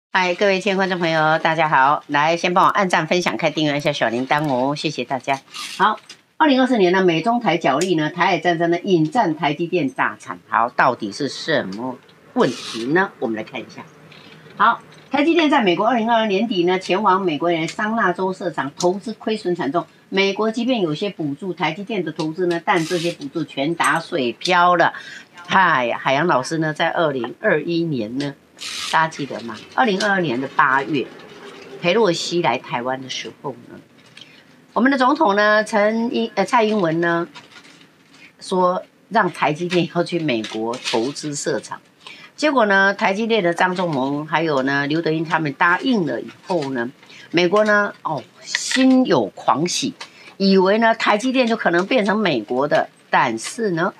嗨，各位亲爱的观众朋友，大家好！来，先帮我按赞、分享、开订阅一下小铃铛哦，谢谢大家。好，2024年呢，美中台角力呢，台海战争呢，引战台积电大产。好，到底是什么问题呢？我们来看一下。好，台积电在美国2022年底呢，前往美国人桑纳州设厂，投资亏损惨重。美国即便有些补助台积电的投资呢，但这些补助全打水漂了。嗨，海洋老师呢，在2021年呢。大家记得吗？2022年的8月，裴洛西来台湾的时候呢，我们的总统呢，蔡英文呢，说让台积电要去美国投资设厂，结果呢，台积电的张忠谋还有呢刘德英他们答应了以后呢，美国呢，心有狂喜，以为呢台积电就可能变成美国的，但是呢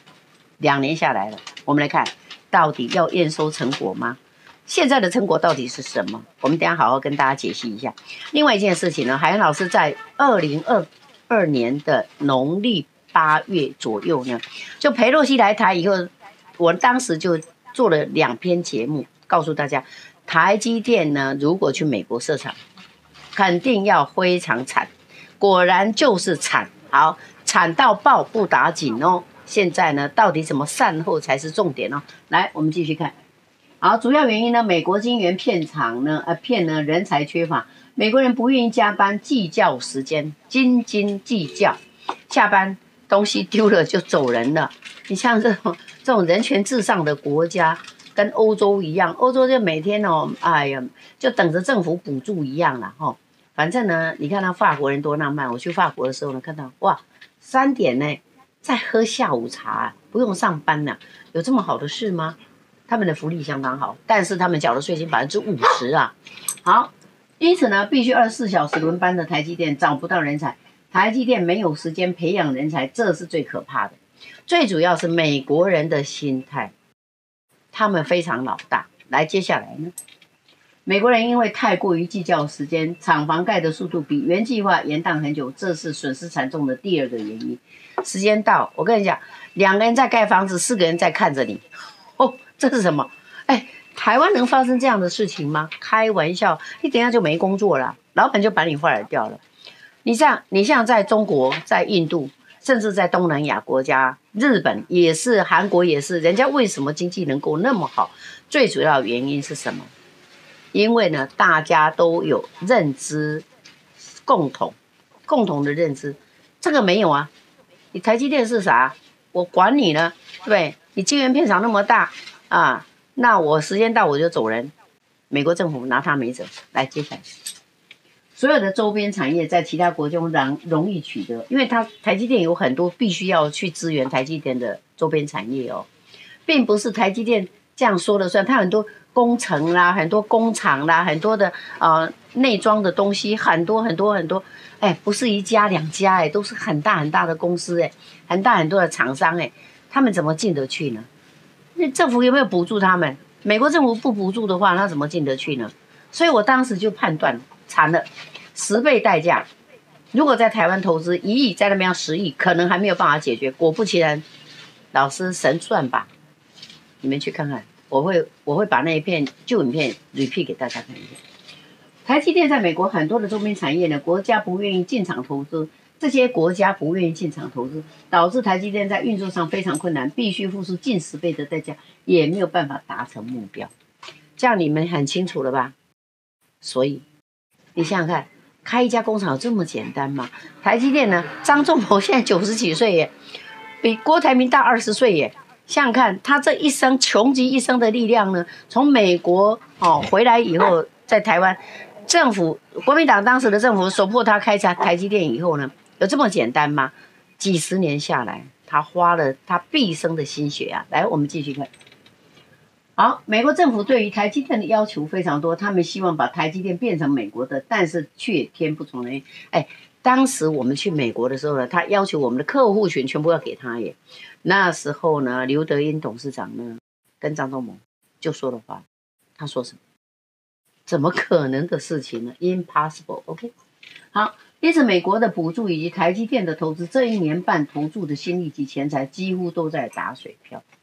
，2年下来了，我们来看。到底要验收成果吗？现在的成果到底是什么？我们等一下好好跟大家解析一下。另外一件事情呢，海洋老师在2022年的农历8月左右呢，就裴洛西来台以后，我当时就做了2篇节目，告诉大家，台积电呢，如果去美国设厂，肯定要非常惨。果然就是惨，好，惨到爆不打紧哦。现在呢，到底怎么善后才是重点哦？来，我们继续看。好，主要原因呢，美国晶圆片厂呢，骗呢人才缺乏，美国人不愿意加班，计较时间，斤斤计较，下班东西丢了就走人了。你像这种人权至上的国家，跟欧洲一样，欧洲就每天哦，哎呀，就等着政府补助一样啦，哈。反正呢，你看到法国人多浪漫，我去法国的时候呢，看到哇，3点呢。在喝下午茶，不用上班呢，有这么好的事吗？他们的福利相当好，但是他们缴的税金50%啊。好，因此呢，必须24小时轮班的台积电找不到人才，台积电没有时间培养人才，这是最可怕的。最主要是美国人的心态，他们非常老大。来，接下来呢？美国人因为太过于计较时间，厂房盖的速度比原计划延宕很久，这是损失惨重的第2个原因。时间到，我跟你讲，2个人在盖房子，4个人在看着你。哦，这是什么？哎，台湾能发生这样的事情吗？开玩笑，你等一下就没工作了，老板就把你 fire 掉了。你像在中国、在印度，甚至在东南亚国家，日本也是，韩国也是，人家为什么经济能够那么好？最主要原因是什么？因为呢，大家都有认知共同的认知，这个没有啊。你台积电是啥？我管你呢，对不对？你晶圆片厂那么大啊，那我时间到我就走人。美国政府拿他没辙。来，接下来，所有的周边产业在其他国中容易取得，因为台积电有很多必须要去支援台积电的周边产业哦，并不是台积电这样说了算，它很多工程啦，很多工厂啦，很多的内装的东西，很多，哎，不是1家2家哎，都是很大的公司哎，很多的厂商哎，他们怎么进得去呢？那政府有没有补助他们？美国政府不补助的话，那怎么进得去呢？所以我当时就判断惨了，10倍代价，如果在台湾投资1亿，在那边要10亿，可能还没有办法解决。果不其然，老师神算吧，你们去看看。我会把那一片旧影片 repeat 给大家看一下。台积电在美国很多的周边产业呢，国家不愿意进场投资，这些国家不愿意进场投资，导致台积电在运作上非常困难，必须付出近10倍的代价，也没有办法达成目标。这样你们很清楚了吧？所以你想想看，开一家工厂有这么简单吗？台积电呢，张忠谋现在90几岁耶，比郭台铭大20岁耶。想想看，他这一生穷极一生的力量呢，从美国回来以后，在台湾政府国民党当时的政府首迫他开台积电以后呢，有这么简单吗？几10年下来，他花了他毕生的心血啊！来，我们继续看。好，美国政府对于台积电的要求非常多，他们希望把台积电变成美国的，但是却天不从人意。哎，当时我们去美国的时候呢，他要求我们的客户群全部要给他耶。那时候呢，刘德英董事长呢跟张忠谋就说的话，他说什么？怎么可能的事情呢 ？Impossible。OK， 好，因此美国的补助以及台积电的投资，这1年半投注的心力及钱财几乎都在打水漂。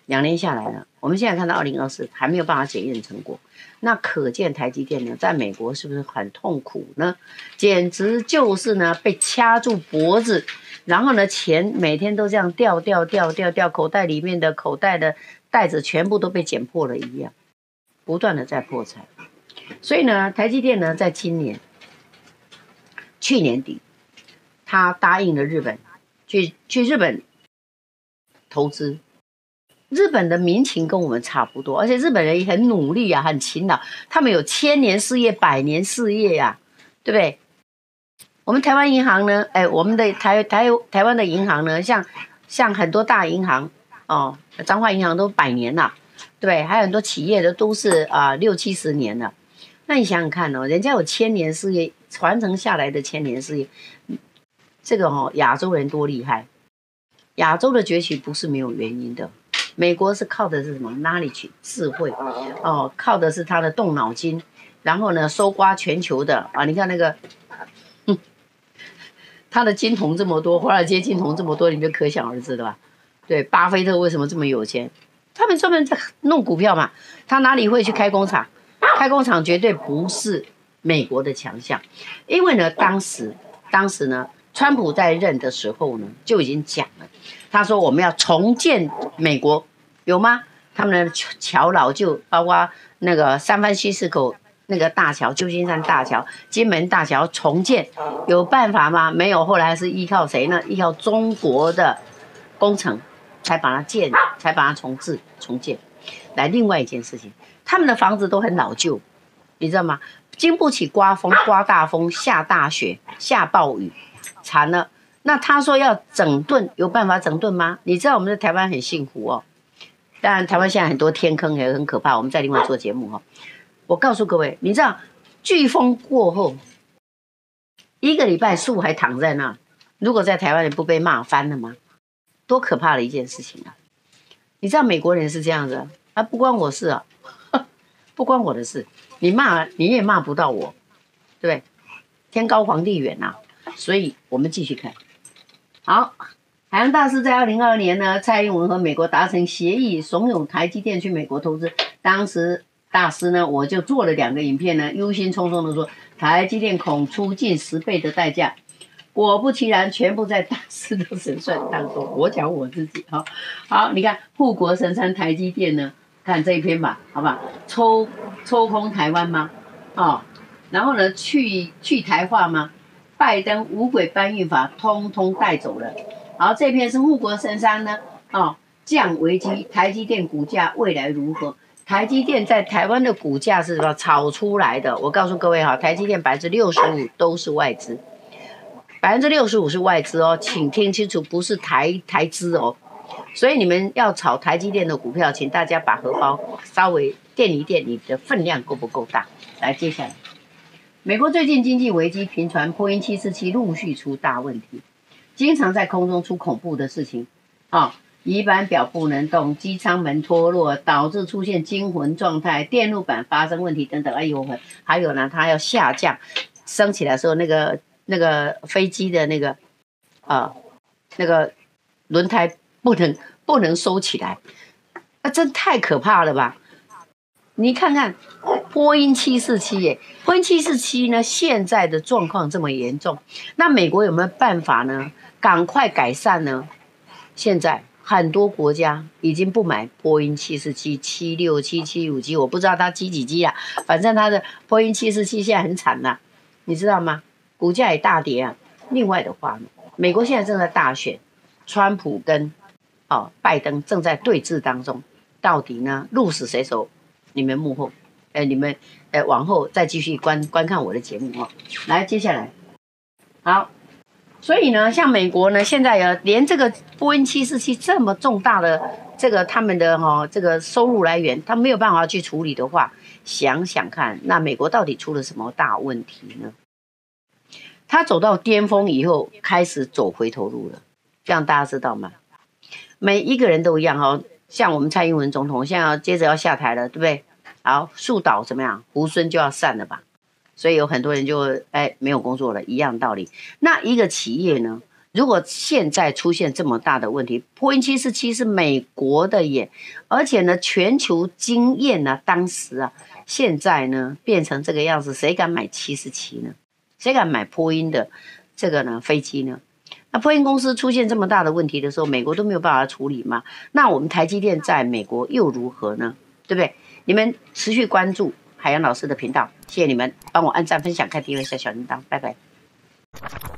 2年下来了，我们现在看到2024还没有办法检验成果，那可见台积电呢，在美国是不是很痛苦呢？简直就是呢被掐住脖子，然后呢钱每天都这样掉，口袋里面的口袋的袋子全部都被剪破了一样，不断的在破产。所以呢，台积电呢在去年底，他答应了日本，去日本投资。日本的民情跟我们差不多，而且日本人也很努力啊，很勤劳，他们有1000年事业、100年事业呀，对不对？我们台湾银行呢，我们的台湾的银行呢，像很多大银行哦，彰化银行都100年了，对，还有很多企业的都是60-70年了。那你想想看哦，人家有1000年事业传承下来的1000年事业，这个亚洲人多厉害！亚洲的崛起不是没有原因的。美国是靠的是什么 knowledge 智慧靠的是他的动脑筋，然后呢搜刮全球的你看那个，他的金童这么多，华尔街金童这么多，你就可想而知了吧？对，巴菲特为什么这么有钱？他们专门在弄股票嘛，他哪里会去开工厂？开工厂绝对不是美国的强项，因为呢，当时呢，川普在任的时候呢，就已经讲了。他说我们要重建美国，有吗？他们的桥老旧，包括那个三藩西斯口那个大桥、旧金山大桥、金门大桥重建，有办法吗？没有。后来是依靠谁呢？依靠中国的工程才把它重建。来，另外一件事情，他们的房子都很老旧，你知道吗？经不起刮风、刮大风、下大雪、下暴雨，惨了。那他说要整顿，有办法整顿吗？你知道我们在台湾很幸福哦。当然，台湾现在很多天坑也很可怕，我们再另外做节目我告诉各位，你知道飓风过后1个礼拜树还躺在那，如果在台湾人不被骂翻了吗？多可怕的一件事情啊！你知道美国人是这样子不关我事不关我的事，你骂你也骂不到我，对不对？天高皇帝远所以我们继续看。好，海洋大师在2022年呢，蔡英文和美国达成协议，怂恿台积电去美国投资。当时大师呢，我就做了2个影片呢，忧心忡忡的说，台积电恐出近10倍的代价。果不其然，全部在大师的神算当中。我讲我自己好，你看护国神山台积电呢，看这一篇吧，好不好？抽空台湾吗？然后呢，去台化吗？拜登五轨搬运法通通带走了。好，这篇是护国神山呢，降危机，台积电股价未来如何？台积电在台湾的股价是什么炒出来的？我告诉各位台积电65%都是外资，65%是外资请听清楚，不是台资所以你们要炒台积电的股票，请大家把荷包稍微垫一垫，你的分量够不够大？来，接下来。美国最近经济危机频传，波音747陆续出大问题，经常在空中出恐怖的事情仪板表不能动，机舱门脱落，导致出现惊魂状态，电路板发生问题等等。还有呢，它要下降，升起来的时候，那个飞机的那个轮胎不能收起来，真太可怕了吧！你看看波音747耶，波音747呢，现在的状况这么严重，那美国有没有办法呢？赶快改善呢？现在很多国家已经不买波音747、767、757，我不知道它几机反正它的波音747现在很惨你知道吗？股价也大跌另外的话呢，美国现在正在大选，川普跟拜登正在对峙当中，到底呢鹿死谁手？你们幕后，你们往后再继续观看我的节目来，接下来，好，所以呢，像美国呢，现在连这个波音747这么重大的这个他们的这个收入来源，他没有办法去处理的话，想想看，那美国到底出了什么大问题呢？他走到巅峰以后，开始走回头路了，这样大家知道吗？每一个人都一样像我们蔡英文总统现在接着要下台了，对不对？好，树倒怎么样？猢狲就要散了吧？所以有很多人就没有工作了，一样道理。那一个企业呢， 如果现在出现这么大的问题，波音747是美国的耶，而且呢，全球经验呢，当时啊，现在呢变成这个样子，谁敢买77呢？谁敢买波音的这个呢飞机呢？那波音公司出现这么大的问题的时候，美国都没有办法处理吗？那我们台积电在美国又如何呢？对不对？你们持续关注海洋老师的频道，谢谢你们帮我按赞、分享、开订阅、小铃铛，拜拜。